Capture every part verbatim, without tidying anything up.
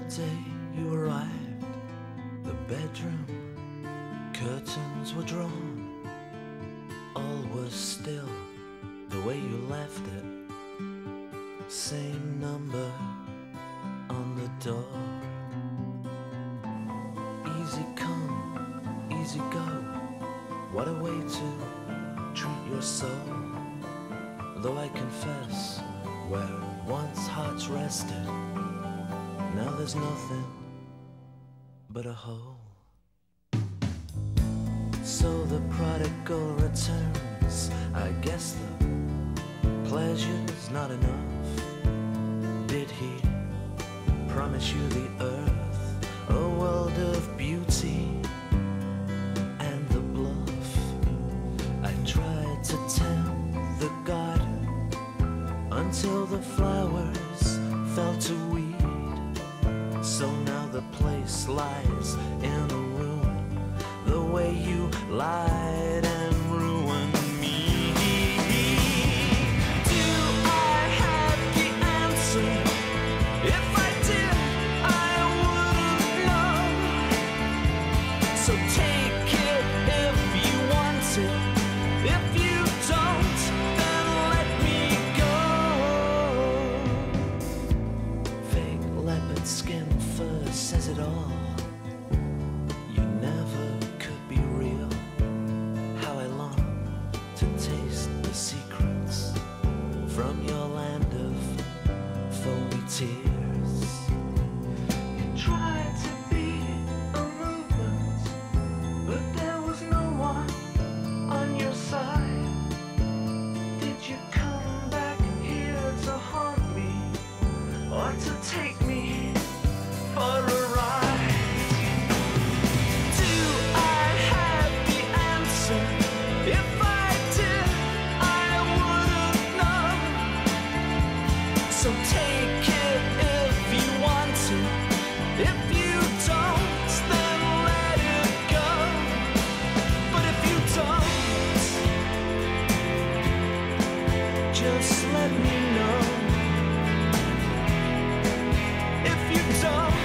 day you arrived, the bedroom curtains were drawn. All was still the way you left it. Same number on the door. Easy come, easy go. What a way to treat your soul. Though I confess, where once hearts rested, now there's nothing but a hole. So the prodigal returns. I guess the pleasure's not enough. Did he promise you the earth, a world of beauty and the bluff? I tried to tend the garden until the flowers fell to weed. So now the place lies in a ruin, the way you lied and ruined me. Do I have the answer? If I did, I wouldn't know. So take it if you want it. If you don't, then let me go. Fake leopard skin fur says it all. You never could be real. How I long to taste the secrets from your land of foamy tears. You tried to be a movement, but there was no one on your side. Did you come back here to haunt me, or to take me for a ride? Do I have the answer? If I did, I wouldn't know. So take it if you want to. If you don't, then let it go. But if you don't, just let me know. If you don't,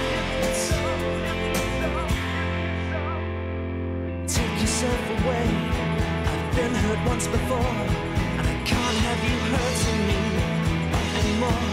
take yourself away. I've been hurt once before, and I can't have you hurting me anymore.